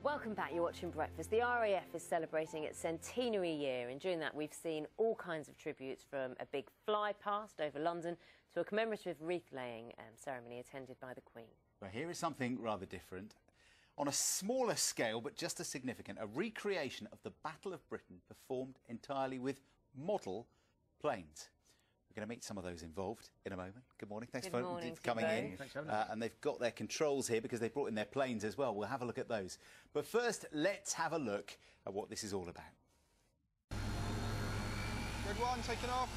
Welcome back, you're watching Breakfast. The RAF is celebrating its centenary year, and during that we've seen all kinds of tributes, from a big fly-past over London to a commemorative wreath-laying ceremony attended by the Queen. Well, here is something rather different. On a smaller scale, but just as significant, a recreation of the Battle of Britain performed entirely with model planes. We're going to meet some of those involved in a moment. Good morning. Thanks for coming in. Thanks for having us. And they've got their controls here because they brought in their planes as well. We'll have a look at those. But first, let's have a look at what this is all about. Good one, taking off.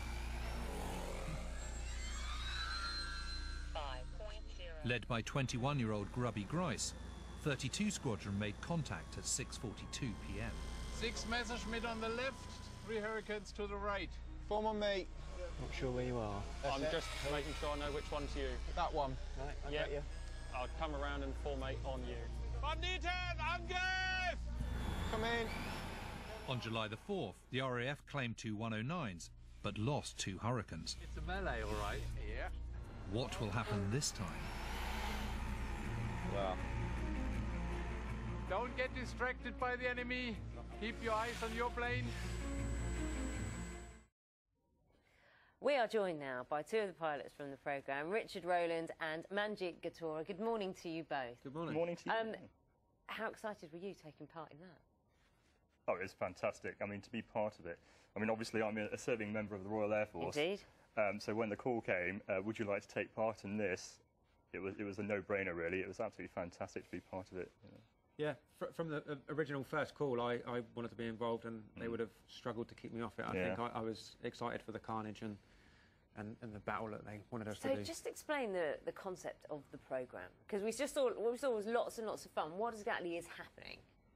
5.0. Led by 21-year-old Grubby Grice, 32 Squadron made contact at 6:42 p.m. 6 Messerschmitt on the left, 3 Hurricanes to the right. Form on me. Not sure where you are. I'm just making sure I know which one's you. That one. Right, I got you. I'll come around and formate on you. Banditen, Angriff! Come in. On July the 4th, the RAF claimed 2 109s, but lost 2 Hurricanes. It's a melee, all right. Yeah. What will happen this time? Well. Don't get distracted by the enemy. Keep your eyes on your plane. We are joined now by 2 of the pilots from the programme, Richard Rowland and Manjit Gatora. Good morning to you both. Good morning. Good morning to you. How excited were you taking part in that? Oh, it was fantastic. I mean, to be part of it. I mean, obviously, I'm a serving member of the Royal Air Force. Indeed. So when the call came, would you like to take part in this? It was a no-brainer, really. It was absolutely fantastic to be part of it. You know. Yeah, from the original first call, I wanted to be involved, and they would have struggled to keep me off it. I think I was excited for the carnage and the battle that they wanted us to do. So just explain the concept of the programme, because we saw was lots and lots of fun. What exactly is happening?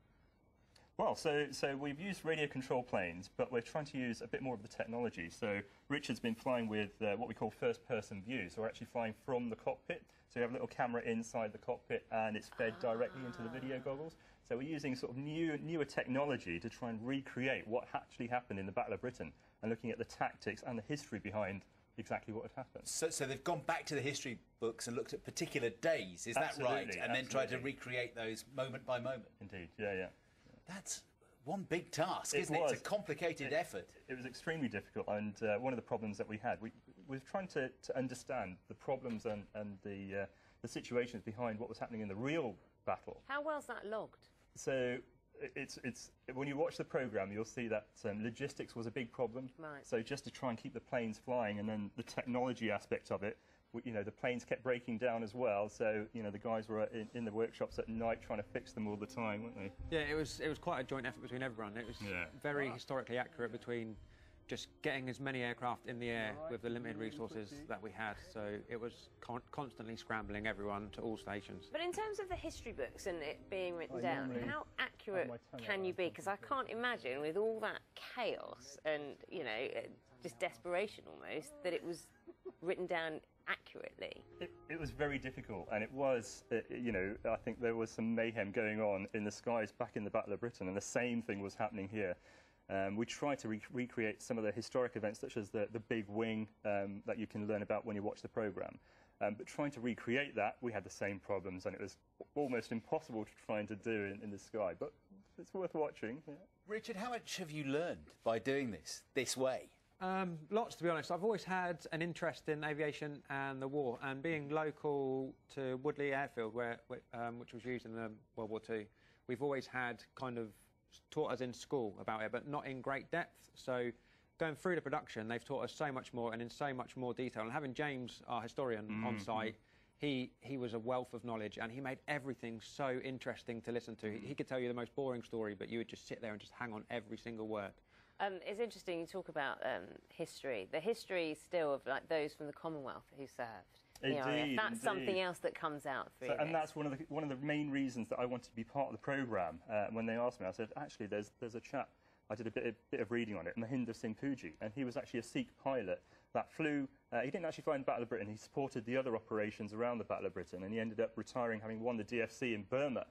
Well, so we've used radio control planes, but we're trying to use a bit more of the technology. So Richard's been flying with what we call first-person view. So we're actually flying from the cockpit. So you have a little camera inside the cockpit, and it's fed directly into the video goggles. So we're using sort of newer technology to try and recreate what actually happened in the Battle of Britain, and looking at the tactics and the history behind exactly what had happened. So they've gone back to the history books and looked at particular days, is that right? And then tried to recreate those moment by moment? Indeed, yeah. That's one big task, isn't it? It's a complicated effort. It was extremely difficult, and one of the problems that we had, we were trying to understand the problems and the situations behind what was happening in the real battle. How well's that logged? So it's when you watch the programme, you'll see that logistics was a big problem. Right. So just to try and keep the planes flying, and then the technology aspect of it, you know, the planes kept breaking down as well. So, you know, the guys were in the workshops at night trying to fix them all the time, weren't they? Yeah, it was quite a joint effort between everyone. It was very historically accurate between just getting as many aircraft in the air with the limited resources that we had. So it was constantly scrambling everyone to all stations. But in terms of the history books and it being written down, how accurate can you be? Because I can't imagine, with all that chaos and, you know, just desperation almost, that it was written down accurately. It was very difficult, and it was, you know, I think there was some mayhem going on in the skies back in the Battle of Britain, and the same thing was happening here. We tried to recreate some of the historic events, such as the big wing that you can learn about when you watch the programme. But trying to recreate that, we had the same problems, and it was almost impossible to try and do in the sky. But it's worth watching. Yeah. Richard, how much have you learned by doing this way? Lots, to be honest. I've always had an interest in aviation and the war, and being local to Woodley Airfield, which was used in the World War II, we've always had kind of taught us in school about it, but not in great depth. So going through the production, they've taught us so much more and in so much more detail. And having James, our historian, on site, he was a wealth of knowledge, and he made everything so interesting to listen to. He could tell you the most boring story, but you would just sit there and just hang on every single word. It's interesting you talk about history. The history still of like those from the Commonwealth who served. Indeed, that's something else that comes out through this. And that's one of the main reasons that I wanted to be part of the programme. When they asked me, I said, actually, there's a chap. I did a bit of reading on it, Mahinder Singh Pooji, and he was actually a Sikh pilot that flew. He didn't actually fly in the Battle of Britain. He supported the other operations around the Battle of Britain, and he ended up retiring, having won the DFC in Burma.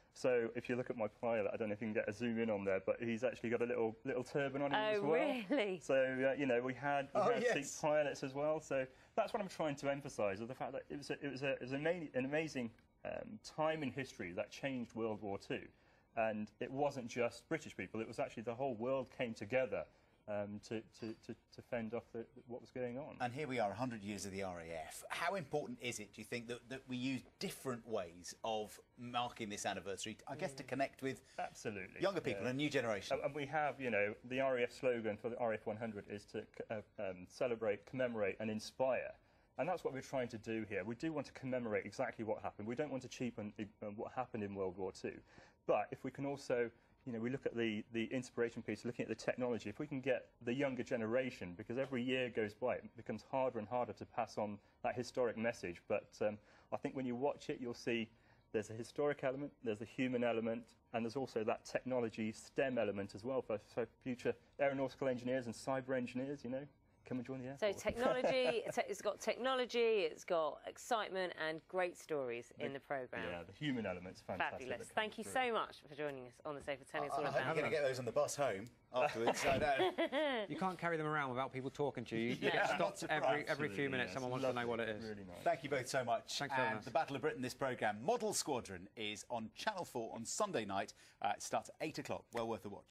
So if you look at my pilot, I don't know if you can get a zoom in on there, but he's actually got a little turban on him as well. Oh, really? So you know, we had seat pilots as well. So that's what I'm trying to emphasise, the fact that it was an amazing time in history that changed World War II, and it wasn't just British people. It was actually the whole world came together to fend off what was going on. And here we are, 100 years of the RAF. How important is it, do you think, that we use different ways of marking this anniversary, I guess, to connect with younger people and a new generation? And we have, you know, the RAF slogan for the RAF 100 is to celebrate, commemorate and inspire. And that's what we're trying to do here. We do want to commemorate exactly what happened. We don't want to cheapen what happened in World War II. But if we can also, you know, we look at the inspiration piece, looking at the technology, if we can get the younger generation, because every year goes by, it becomes harder and harder to pass on that historic message. But I think when you watch it, you'll see there's a historic element, there's a human element, and there's also that technology STEM element as well for future aeronautical engineers and cyber engineers, you know. Come and join the Air Force. So technology, it's got technology, it's got excitement and great stories in the programme. Yeah, the human element's fantastic. Fabulous. Thank you so much for joining us on the Sofa 10. It's all about. I'm going to get those on the bus home afterwards. I know. You can't carry them around without people talking to you. You get stopped every few minutes. Someone wants to know what it is. Really nice. Thank you both so much. Thanks very much. The Battle of Britain, this programme, Model Squadron, is on Channel 4 on Sunday night. It starts at 8 o'clock. Well worth a watch.